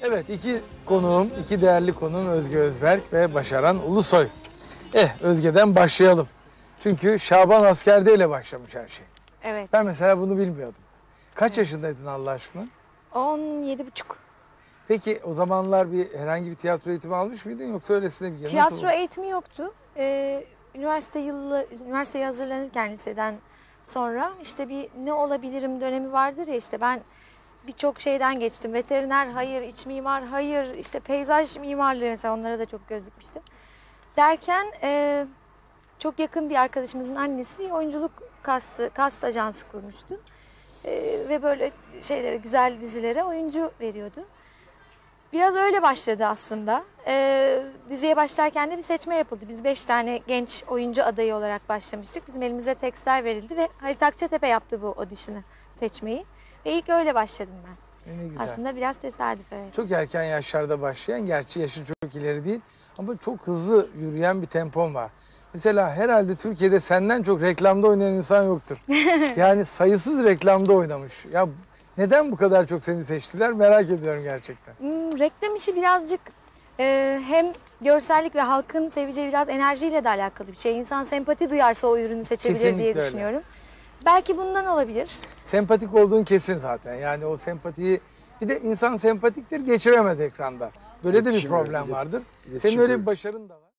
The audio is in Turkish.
Evet, iki değerli konuğum Özge Özberk ve Başaran Ulusoy. Özge'den başlayalım. Çünkü Şaban Askerde ile başlamış her şey. Evet. Ben mesela bunu bilmiyordum. Kaç yaşındaydın Allah aşkına? 17,5. Peki o zamanlar herhangi bir tiyatro eğitimi almış mıydın yoksa öylesine bir Tiyatro eğitimi yoktu. Üniversiteye hazırlanırken liseden sonra işte bir ne olabilirim dönemi vardır ya, işte ben birçok şeyden geçtim. Veteriner hayır, iç mimar hayır, işte peyzaj mimarlığı mesela, onlara da çok göz dikmiştim. Derken çok yakın bir arkadaşımızın annesi bir oyunculuk kast ajansı kurmuştu. Ve böyle şeylere, güzel dizilere oyuncu veriyordu. Biraz öyle başladı aslında. Diziye başlarken de bir seçme yapıldı. Biz 5 tane genç oyuncu adayı olarak başlamıştık. Bizim elimize tekstler verildi ve Halit Akçatepe yaptı bu audition'ı, seçmeyi. Ve ilk öyle başladım ben. Ne güzel. Aslında biraz tesadüf, evet. Çok erken yaşlarda başlayan, gerçi yaşın çok ileri değil ama çok hızlı yürüyen bir tempon var. Mesela herhalde Türkiye'de senden çok reklamda oynayan insan yoktur. Yani sayısız reklamda oynamış. Ya neden bu kadar çok seni seçtiler merak ediyorum gerçekten. Reklam işi birazcık hem görsellik ve halkın seveceği biraz enerjiyle de alakalı bir şey. İnsan sempati duyarsa o ürünü seçebilir Kesinlikle diye öyle. düşünüyorum. Belki bundan olabilir. Sempatik olduğun kesin zaten. Yani o sempatiyi, bir de insan sempatiktir, geçiremez ekranda. Böyle de bir problem vardır. Senin öyle bir başarın da var.